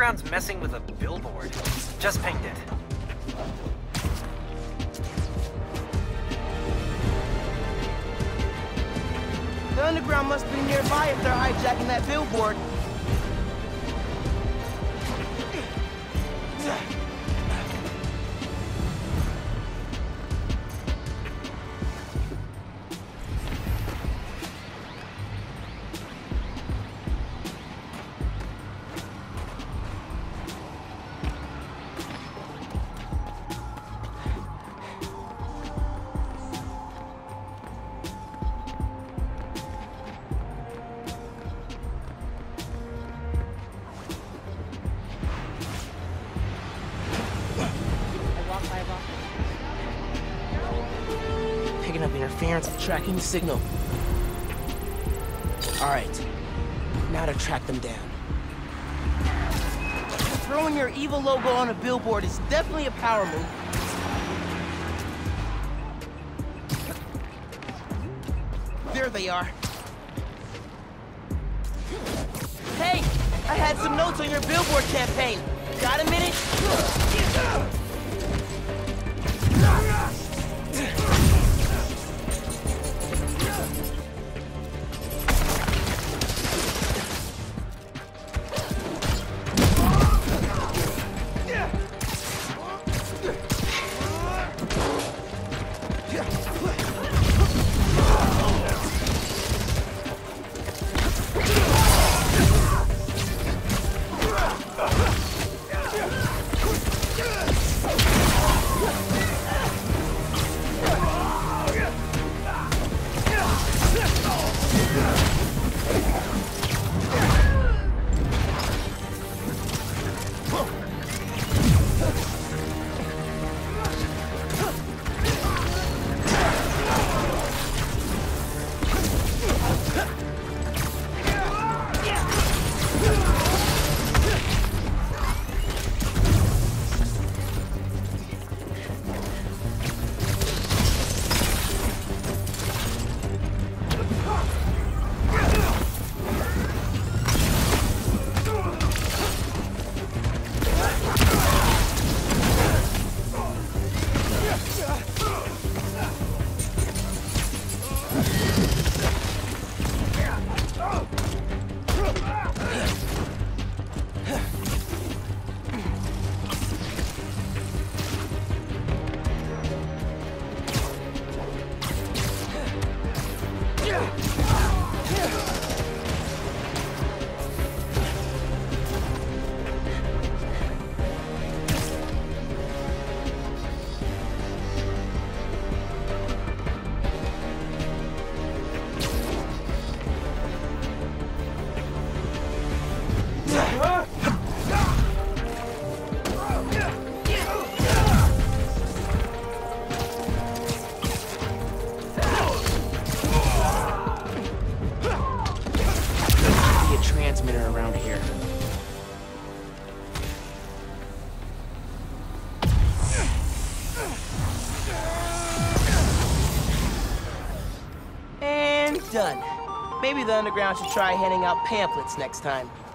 Underground's messing with a billboard. Just pinged it. The Underground must be nearby if they're hijacking that billboard. Picking up interference, tracking the signal. Alright, now to track them down. Throwing your evil logo on a billboard is definitely a power move. There they are. Hey, I had some notes on your billboard campaign. Got a minute? Around here. And done. Maybe the Underground should try handing out pamphlets next time.